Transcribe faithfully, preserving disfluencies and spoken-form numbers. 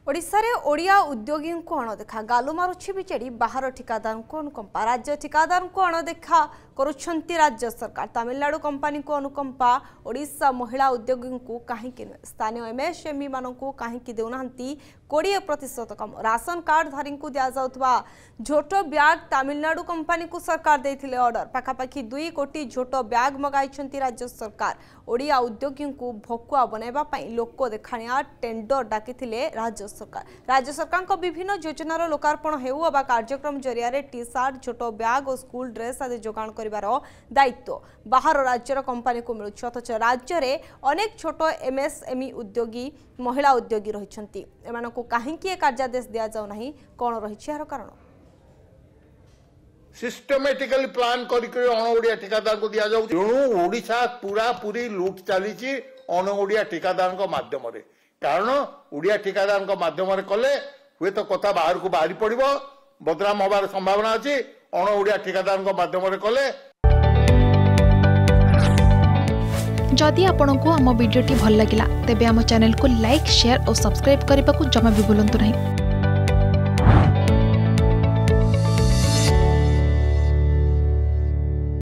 ओडिशा रे ओडिया उद्योगी को अणदेखा गालु मारुछि बिजेडी बाहर ठिकादार को अनुकंपा राज्य ठिकादार को अणदेखा करुछंती राज्य सरकार तमिलनाडु कंपनी को अनुकंपा ओडिशा महिला उद्योगी को कहीं स्थानीय एमएसएमई मान को कहीं देउना कोड़े प्रतिशत कम राशन कार्ड धारी को दि जाउथबा झोट ब्याग तमिलनाडु कंपनी को सरकार देथिले ऑर्डर पाखापाखि दुई कोटी झोट ब्याग मगाइछंती राज्य सरकार ओडिया उद्योगी को भकुआ बनैबा पई लोक देखाणिया टेंडर डाकिथिले राज्य सरकार राज्य सरकार को विभिन्न योजनार लोकार्पण हेउ अबा कार्यक्रम जरिया टी सार्ट छोट ब्याग और स्कूल ड्रेस आदि जोगाण करिवार दायित्व बाहर राज्यर कंपनी को मिलुछ अथच राज्य में अनेक छोट एमएसएमई उद्योगी महिला उद्योगी रहिछंती एमानकु काहेकि कार्यादेश दिया जाउ नाही कोन रहिछि यार कारण सिस्टमेटिकली प्लान करके अणओडिया ठिकादार को दिया जाउ तेणु ओडिशा पूरा पूरी लूट चली अणओडिया ठिकादार माध्यम कारण ओडिया ठिकादार माध्यम कले हुए तो कथा बाहर को बाहरी पड़ो बदनाम हबार संभावना अच्छी अणओडिया ठिकादार माध्यम कले। जदि आपंक आम भिडी भल लगा तेब आम चैनल को लाइक शेयर और सब्सक्राइब करने को जमा भी भूलु नहीं।